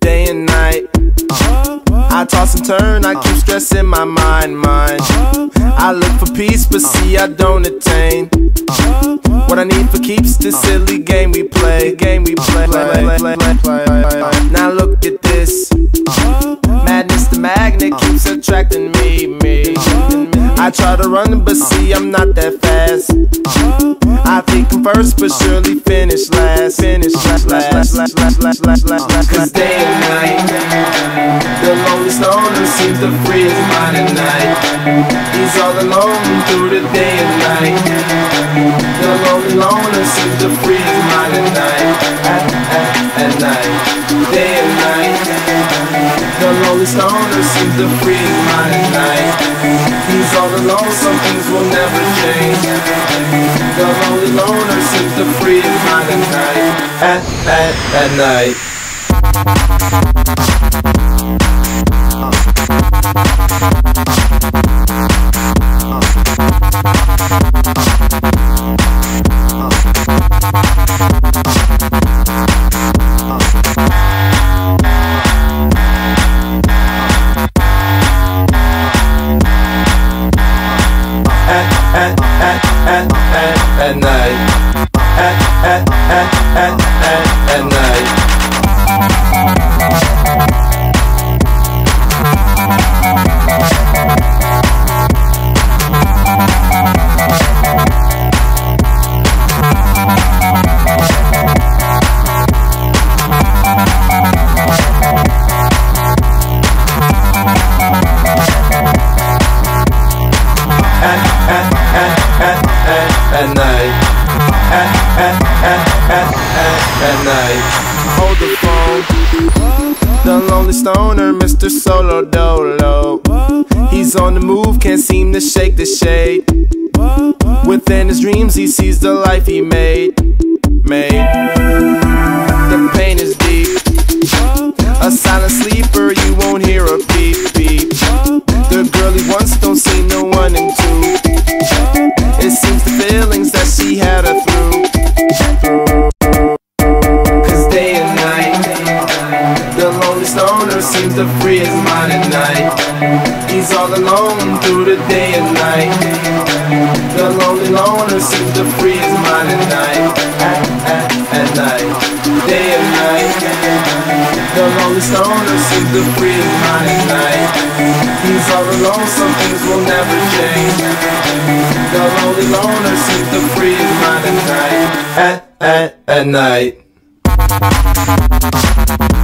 day and night. I toss and turn, I keep stressing my mind. I look for peace, but see I don't attain what I need for keeps this silly game we play. Now look at this madness, the magnet keeps attracting me. I try to run, but see I'm not that fast. I think I'm first, but surely finish last. Cause day and night, the lonely stoner seems to free his mind at night. He's all alone through the day and night. The lonely loner seems to free his mind at night. At night, day and night. The lonely stoner seems to free his mind at night. He's all alone, some things will never change. The lonely loner seems to free his mind at night. At night. At night. At night. At night. At night. Hold the phone. The lonely stoner, Mr. Solo Dolo. He's on the move, can't seem to shake the shade. Within his dreams he sees the life he made. The pain is deep. A silent sleeper, you won't hear a beep beep. The girl he wants don't seem to one and two. It seems the feelings that she had her through. Cause day and night, the lonely stoner seems to free his mind at night. He's all alone through the day and night. The lonely loner seems to free his mind at night. At night, day and night. The lonely stoner seems to free his mind at night. He's all alone, some things will never change. The lonely loner seems to free his mind at night. At night.